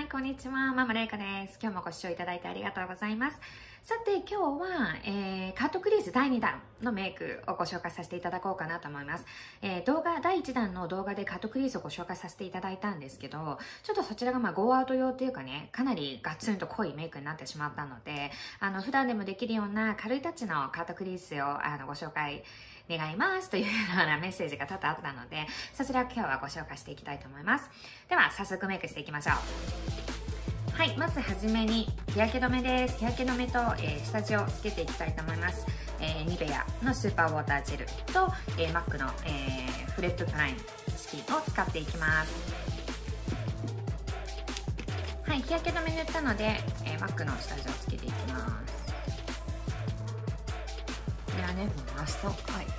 こんにちは。ママレイカです。今日もご視聴いただいてありがとうございます。さて、今日は、カットクリーズ第2弾のメイクをご紹介させていただこうかなと思います。第1弾の動画でカットクリーズをご紹介させていただいたんですけど、ちょっとそちらがゴーアウト用っていうかね、かなりガツンと濃いメイクになってしまったので、普段でもできるような軽いタッチのカットクリーズをご紹介願いますというようなメッセージが多々あったので、そちらを今日はご紹介していきたいと思います。では早速メイクしていきましょう。はい、まずはじめに日焼け止めです。日焼け止めと、下地をつけていきたいと思います。ニベアのスーパーウォータージェルと、マックの、フレットプラインスキンを使っていきます。はい、日焼け止め塗ったので、マックの下地をつけていきます。これはね、もうラスト、はい、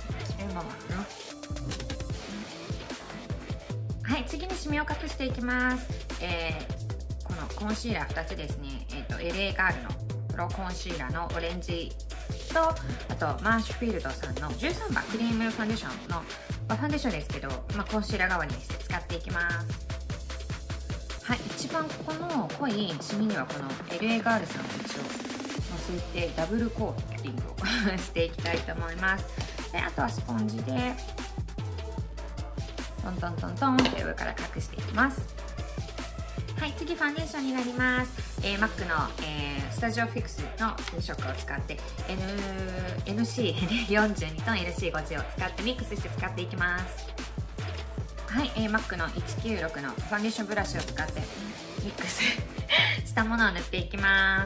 はい、次にシミを隠していきます。このコンシーラー2つですね。LA ガールのプロコンシーラーのオレンジと、あとマーシュフィールドさんの13番クリームファンデーションの、ファンデーションですけど、コンシーラー代わりにして使っていきます。はい、一番ここの濃いシミにはこの LA ガールさんの位置を乗せてダブルコーティングをしていきたいと思います。で、あとはスポンジでトントントントンって上から隠していきます。はい、次ファンデーションになります。マックの、スタジオフィクスの2色を使って NC42 と NC50 を使ってミックスして使っていきます。はい、マックの196のファンデーションブラシを使ってミックスしたものを塗っていきます。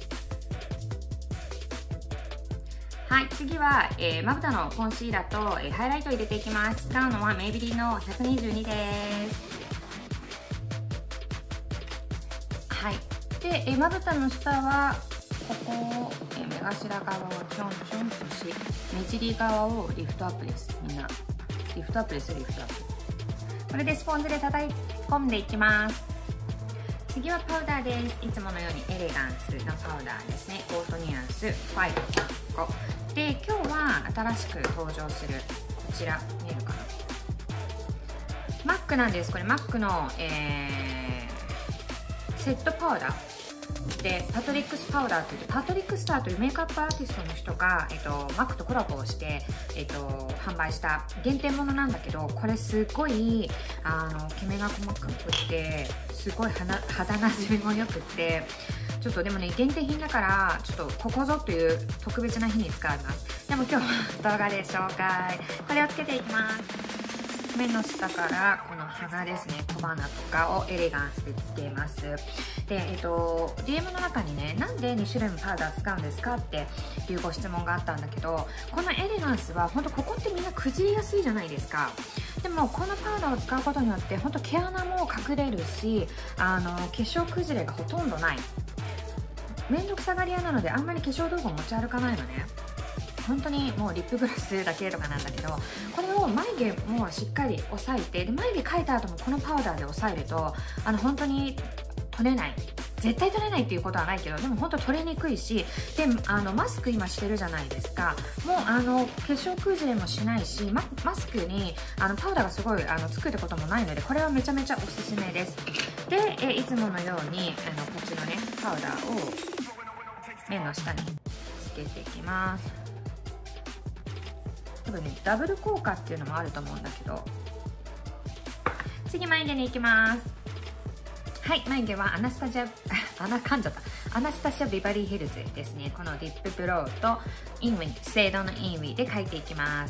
はい、次は、まぶたのコンシーラーと、ハイライトを入れていきます。使うのはメイビリンの122です。はい、で、まぶたの下はここを、目頭側をちょんちょんとし、目尻側をリフトアップです。みんなリフトアップです。リフトアップ。これでスポンジで叩き込んでいきます。次はパウダーです。いつものようにエレガンスのパウダーですね。オートニュアンス5で、今日は新しく登場するこちら見えるかな、マックなんです。これマックの、セットパウダーでパトリックスパウダーというパトリックスターというメイクアップアーティストの人が、マックとコラボをして、販売した限定ものなんだけど、これすごいきめが細かくてすごい肌なじみもよくて、ちょっとでもね限定品だからちょっとここぞという特別な日に使います。でも今日は動画で紹介。これをつけていきます。目の下からこの鼻ですね、小鼻とかをエレガンスでつけます。で、DM の中にね、なんで2種類もパウダー使うんですかっていうご質問があったんだけど、このエレガンスは本当ここってみんな崩れやすいじゃないですか。でもこのパウダーを使うことによって本当毛穴も隠れるし、化粧崩れがほとんどない。めんどくさがり屋なのであんまり化粧道具を持ち歩かないのね。本当にもうリップグラスだけとかなんだけど、これを眉毛もしっかり押さえて、で眉毛描いた後もこのパウダーで押さえると本当に取れない、絶対取れないっていうことはないけど、でも本当取れにくいし、でマスク今してるじゃないですか。もう化粧崩れもしないし、マスクにパウダーがすごいつくってこともないので、これはめちゃめちゃおすすめです。で、いつものようにこっちのねパウダーを目の下につけていきます。多分ねダブル効果っていうのもあると思うんだけど、次眉毛に行きます。はい、眉毛はアナスタシアビバリーヒルズですね。このリップブロウとインウィン、資生堂のインウィで描いていきます。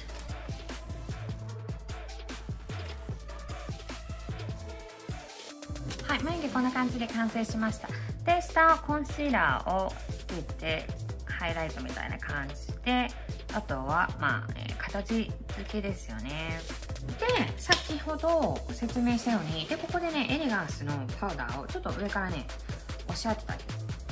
はい、眉毛こんな感じで完成しました。で、下はコンシーラーをつけてハイライトみたいな感じで、あとは形付けですよね。で、先ほど説明したように、でここでねエレガンスのパウダーをちょっと上からね押し当てたり、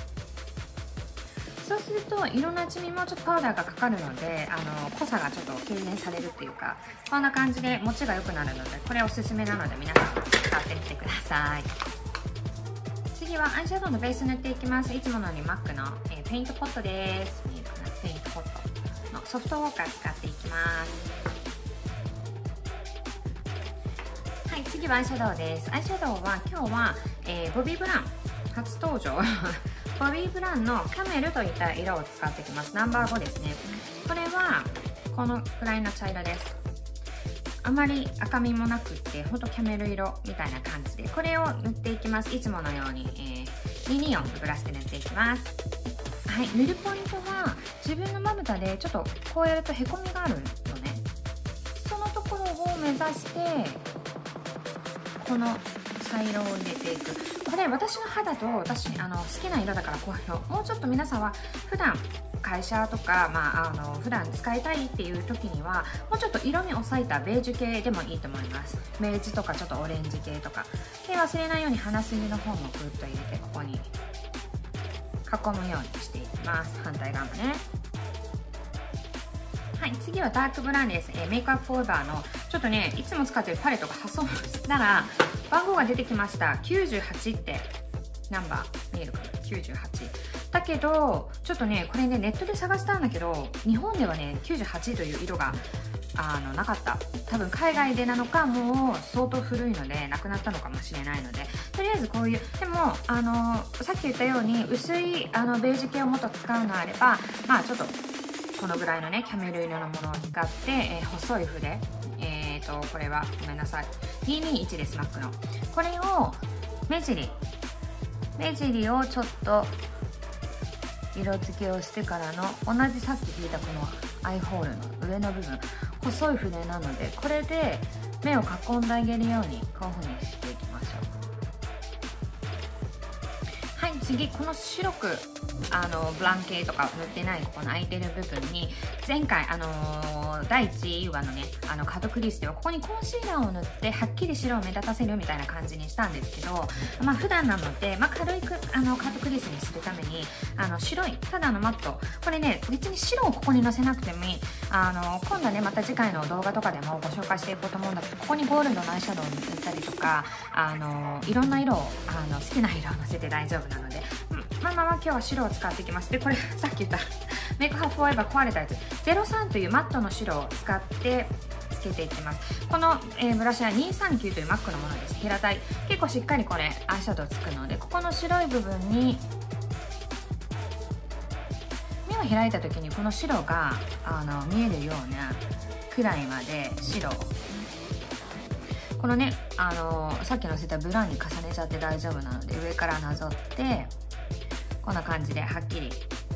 そうすると色なじみもちょっとパウダーがかかるので、濃さがちょっと軽減されるっていうか、こんな感じで持ちが良くなるので、これおすすめなので皆さん使ってみてください。次はアイシャドウのベース塗っていきます。いつものようにマックの、ペイントポットです。見えるかな、ペイントポットのソフトウォーカー使っていきます。はい、次次はアイシャドウです。アイシャドウは今日は、ボビー・ブラウン初登場ボビー・ブラウンのキャメルといった色を使ってきます。ナンバー5ですね。これはこのくらいの茶色です。あまり赤みもなくってほんとキャメル色みたいな感じでこれを塗っていきます。いつものように、ミニオンのブラシで塗っていきます。はい、塗るポイントは自分のまぶたでちょっとこうやるとへこみがあるのね。そのところを目指してこの茶色を入れていく。これ私の肌と私好きな色だからこういうのもうちょっと皆さんは普段会社とか、普段使いたいっていう時にはもうちょっと色味を抑えたベージュ系でもいいと思います。ベージュとかちょっとオレンジ系とかで忘れないように鼻筋の方もグッと入れてここに囲むようにしていきます。反対側もね。はい、次はダークブラウンです。メイクアップフォーエバーのちょっとねいつも使ってるパレットが破損したら番号が出てきました。98ってナンバー見えるかな。98だけどちょっとねこれねネットで探したんだけど日本ではね98という色がなかった。多分海外でなのかもう相当古いのでなくなったのかもしれないので、とりあえずこういうでもさっき言ったように薄いベージュ系をもっと使うのあればちょっとこのぐらいのねキャメル色のものを使って、細い筆これはごめんなさい221です。マックのこれを目尻をちょっと色付けをしてからの同じさっき引いたこのアイホールの上の部分細い筆なのでこれで目を囲んであげるようにこういう風にしていきましょう。はい、次この白くブラン系とか塗ってないこの空いてる部分に前回第1話のねカットクリースではここにコンシーラーを塗ってはっきり白を目立たせるみたいな感じにしたんですけど、普段なので、軽いカットクリースにするために白いただのマットこれね別に白をここにのせなくてもいい。今度ねまた次回の動画とかでもご紹介していこうと思うんだけどここにゴールドのアイシャドウを塗ったりとかいろんな色を好きな色をのせて大丈夫なので今日は白を使っていきます。でこれさっき言ったメイクアップフォーエバー壊れたやつ03というマットの白を使ってつけていきます。この、ブラシは239というマックのものです。平たい結構しっかりこれアイシャドウつくのでここの白い部分に目を開いた時にこの白が見えるようなくらいまで白このねさっきのせたブラウンに重ねちゃって大丈夫なので上からなぞってこんな感じではっきり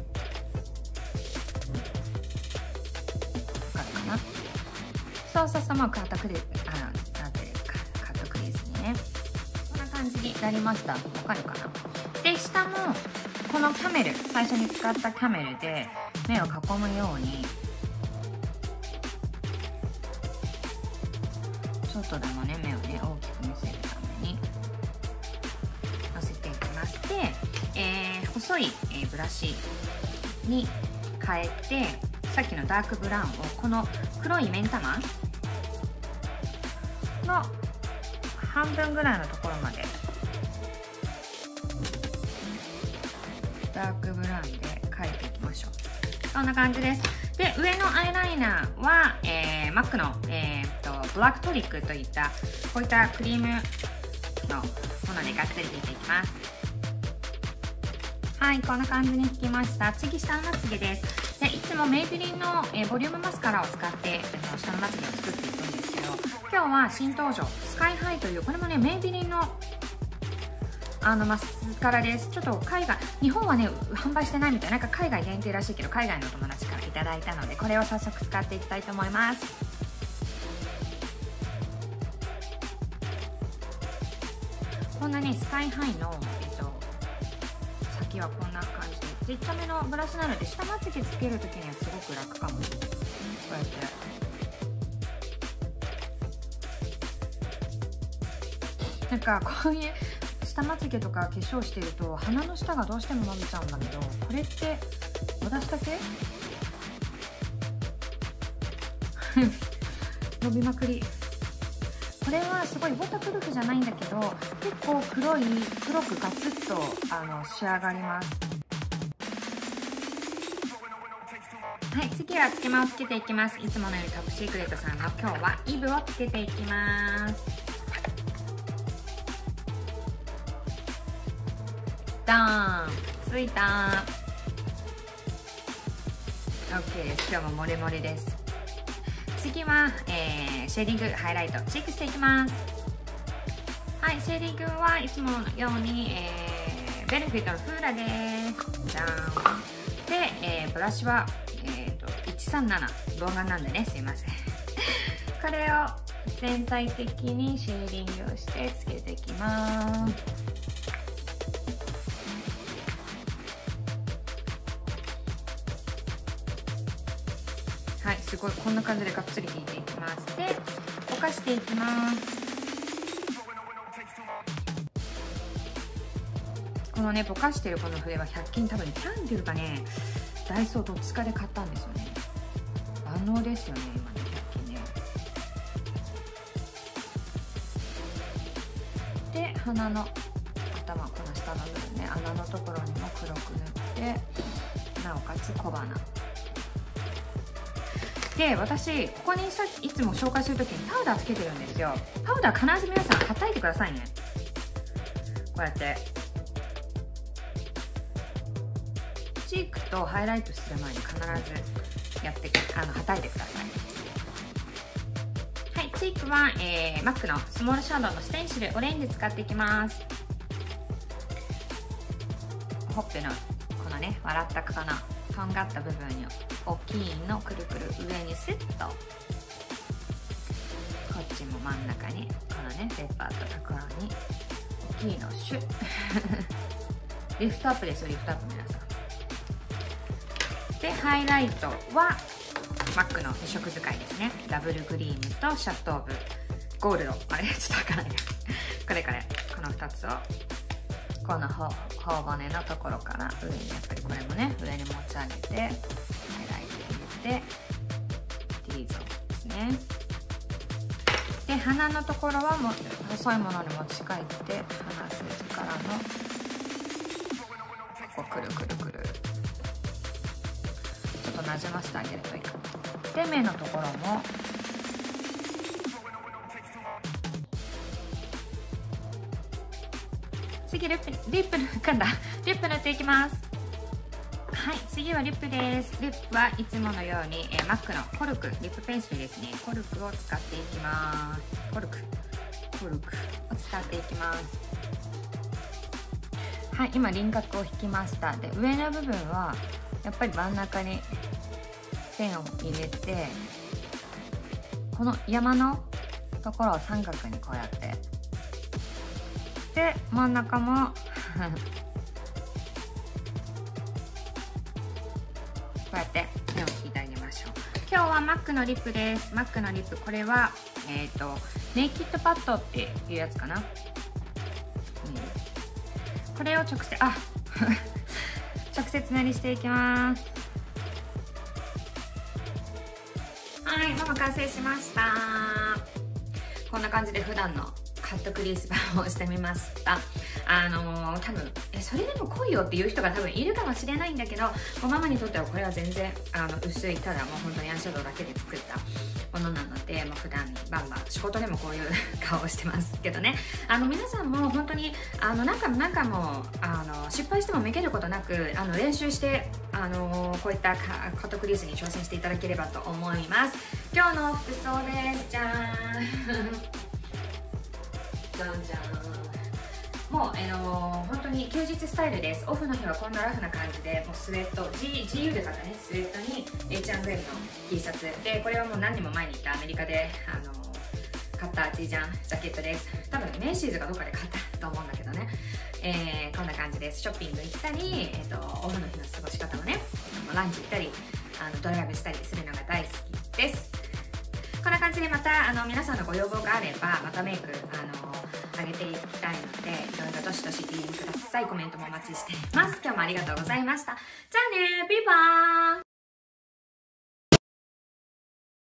わかるかな。そうもうカットクリースにねこんな感じになりました。わかるかな。で下もこのキャメル最初に使ったキャメルで目を囲むようにちょっとでもね目をね大きく見せるためにのせていきまして、細い、ブラシに変えてさっきのダークブラウンをこの黒い目ん玉の半分ぐらいのところまでダークブラウンで描いていきましょう。こんな感じです。で上のアイライナーは、マックの、ブラックトリックといったこういったクリームのものでがっつり引いていきます。はい、こんな感じに引きました。次下のまつげです。でいつもメイビリンの、ボリュームマスカラを使って下のまつげを作っていくんですけど今日は新登場スカイハイというこれもねメイビリンのマスカラです。ちょっと日本はね販売してないみたいなんか海外限定らしいけど海外のお友達からいただいたのでこれを早速使っていきたいと思います。こんなねスカイハイの、先はこんな感じでちっちゃめのブラシなので下まつげつけるときにはすごく楽かも。こうやってなんかこういう下まつげとか化粧してると鼻の下がどうしても伸びちゃうんだけどこれって私だけ伸びまくり。これはすごいウォータープルーフじゃないんだけど結構黒くガツッと仕上がります。はい、次はつけまをつけていきます。いつものようにトップシークレットさんの今日はイブをつけていきます。 たついた。 OK です。今日もモリモリです。次は、シェーディングハイライトチェックしていきます。はい、シェーディングはいつものように、ベネフィットのフーラです。じゃん。で、ブラシは、137動画なんでね、すいません。これを全体的にシェーディングをしてつけていきます。はい、すごいこんな感じでがっつり引いていきます。で、ぼかしていきます。このね、ぼかしてるこの筆は100均、多分キャンデュルかね、ダイソーどっちかで買ったんですよね。万能ですよね、今ね、100均ね。で、鼻の頭、この下の部分ね、穴のところにも黒く塗って、なおかつ小鼻。で、私ここにいつも紹介するときにパウダーつけてるんですよ。パウダー必ず皆さん叩いてくださいね。こうやってチークとハイライトする前に必ずやって叩いてください。はい、チークは、MAC のスモールシャドウのステンシルオレンジ使っていきます。ほっぺのこのね、笑ったかな、とんがった部分に大きいのくるくる上にスッと、こっちも真ん中にこのね、ペッパーとところに大きいのシュッリフトアップですよ、リフトアップ皆さん。で、ハイライトは MAC の2色使いですね。ダブルグリームとシャットーブゴールド、あれちょっとわからないこれこの2つをこの頬骨のところから上に、やっぱりこれもね、上に持ち上げてハイライト入れて T ゾーンですね。で、鼻のところはもう細いものに持ち替えて、鼻筋からのここくるくるくるちょっとなじませてあげるといいかな。で、目のところも次リップ塗っていきます。はい、次はリップです。リップはいつものように、MAC のコルクリップペンシルですね。コルクを使っていきます。コルクを使っていきます。はい、今輪郭を引きました。で、上の部分はやっぱり真ん中に線を入れて、この山のところを三角にこうやってで、真ん中もこうやって線を引いてあげましょう。今日は MAC のリップです。 MAC のリップ、これはネイキッドパッドっていうやつかな、これを直接直接塗りしていきます。はい、もう完成しました。こんな感じで普段のカットクリスパをしてみました。多分それでも濃いよっていう人が多分いるかもしれないんだけど、ママにとってはこれは全然薄い、ただもう本当にアイシャドウだけで作ったものなので、普段バンバン仕事でもこういう顔をしてますけどね。皆さんも本当に何回も失敗してもめげることなく練習してこういったカットクリースに挑戦していただければと思います。今日の服装です。じゃーんじゃんじゃん。もう本当に休日スタイルです。オフの日はこんなラフな感じで、もうスウェット GU で買ったね、スウェットに H&M の T シャツで、これはもう何年も前に行ったアメリカで買ったジャケットです。多分メイシーズがどっかで買ったと思うんだけどね、こんな感じです。ショッピング行ったり、オフの日の過ごし方をね、ランチ行ったりドライブしたりするのが大好きです。こんな感じでまた皆さんのご要望があればまたメイク上げていきたいので、いろいろどしどし DM ください。コメントもお待ちしています。今日もありがとうございました。じゃあね、ビバーイ。